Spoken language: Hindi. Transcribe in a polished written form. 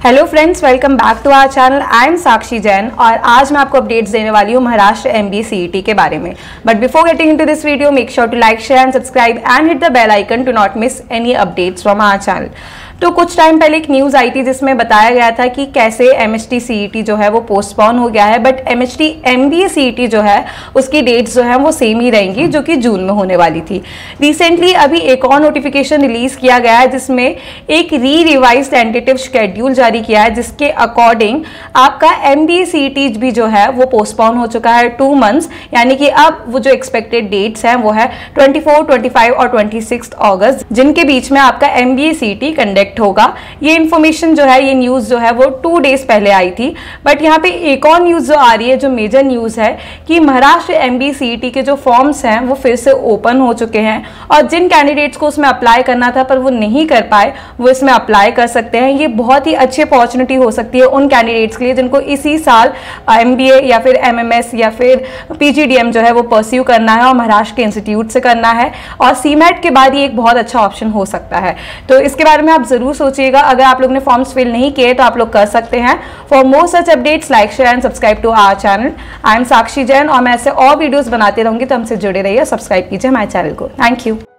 Hello friends, welcome back to our channel. I am Sakshi Jain और आज मैं आपको अपडेट्स देने वाली हूँ महाराष्ट्र MBA CET के बारे में। But before getting into this video, make sure to like, share and subscribe and hit the bell icon to not miss any updates from our channel. तो कुछ टाइम पहले एक न्यूज़ आई थी जिसमें बताया गया था कि कैसे MHT CET जो है वो पोस्टपोन हो गया है, बट MHT MBA CET जो है उसकी डेट्स जो है वो सेम ही रहेंगी, जो कि जून में होने वाली थी। रिसेंटली अभी एक और नोटिफिकेशन रिलीज किया गया है जिसमें एक रिवाइज्ड टेंटेटिव शेड्यूल जारी किया है, जिसके अकॉर्डिंग आपका MBA CET भी जो है वो पोस्टपोन हो चुका है 2 मंथ्स। यानी कि अब वो जो एक्सपेक्टेड डेट्स हैं वो है 24, 25 और 26 अगस्त, जिनके बीच में आपका MBA CET कंडक्ट होगा। ये इन्फॉर्मेशन जो है, ये न्यूज़ जो है वो 2 डेज पहले आई थी। बट यहाँ पे एक और न्यूज़ जो आ रही है, जो मेजर न्यूज़ है कि महाराष्ट्र MBA CET के जो फॉर्म्स हैं वो फिर से ओपन हो चुके हैं और जिन कैंडिडेट्स को उसमें अप्लाई करना था पर वो नहीं कर पाए, वो इसमें अप्लाई कर सकते हैं। ये बहुत ही अच्छी अपॉर्चुनिटी हो सकती है उन कैंडिडेट्स के लिए जिनको इसी साल MBA या फिर MMS या फिर PGDM जो है वो परस्यू करना है और महाराष्ट्र के इंस्टीट्यूट से करना है, और CMAT के बाद ये एक बहुत अच्छा ऑप्शन हो सकता है। तो इसके बारे में आप जरूर सोचिएगा। अगर आप लोग ने फॉर्म्स फिल नहीं किए तो आप लोग कर सकते हैं। For more such updates, like, share and subscribe to our channel. I am Sakshi Jain और मैं ऐसे और वीडियोस बनाते रहूंगी, तो हमसे जुड़े रहिए, सब्सक्राइब कीजिए हमारे चैनल को। Thank you.